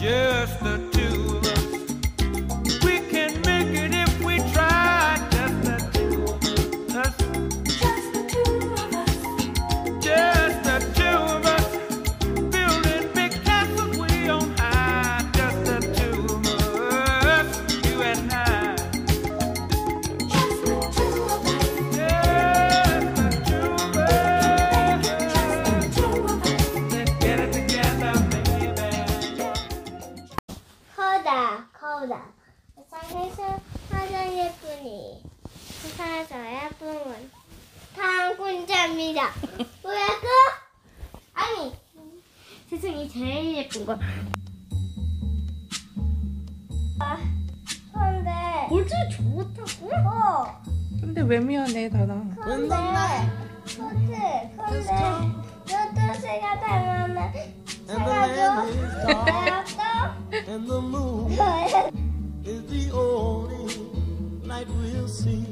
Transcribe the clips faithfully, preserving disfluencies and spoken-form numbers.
just the two of us. We can make it if we try, just the two of us. Just the two of us. Just the two of us. Building big castles way on high, just the two of us, you and I. Just the two of us. Just the two of us. Just the two of us. Let's get it together, baby. 거울아, 거울아. 세상에서 가장 예쁘니. 세상에서 예쁨은 당군자입니다. 뭐라고? 아니, 세상이 제일 예쁜 거. 아, 근데. 골즈 좋다고? 어. 근데 왜 미안해, 다나? 근데. 근데. 근데. 요토시가 닮으면 사가줘. 알았어? And the moon is the only light we'll see.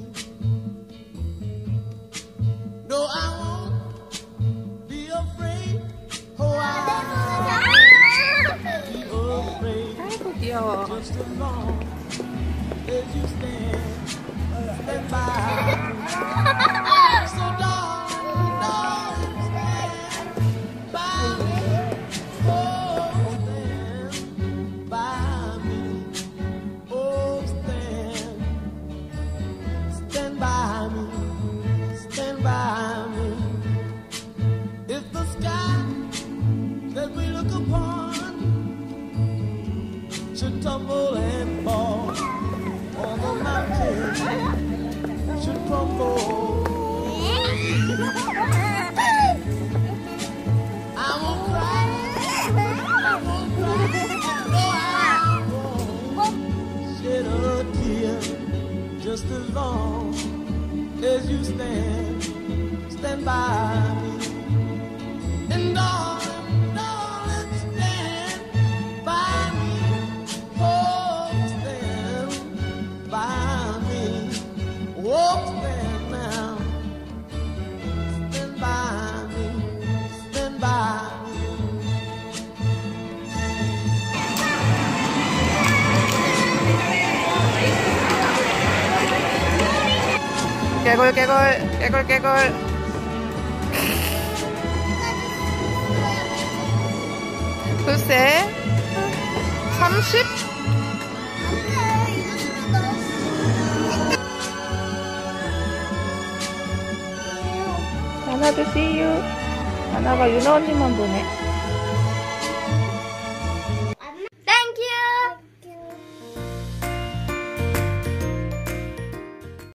No, I won't be afraid. Oh, I won't be afraid. 아이고, 귀여워. Just as long as you stand, stand by. So darling, darling, stand by me. Oh, stand by me. Oh, stand, stand by me. Stand by me. If the sky that we look upon should tumble and fall, or the mountain should crumble, I won't cry, I won't cry, no, I won't shed a tear, just as long as you stand, stand by me. And darling, darling, stand by me. Oh, stand by me. Oh, stand now. Stand by me. Stand by me. 개굴, 개굴, 개굴, 개굴. 글쎄, 삼십? 하나도 see you. 하나가 유나 언니만 보네.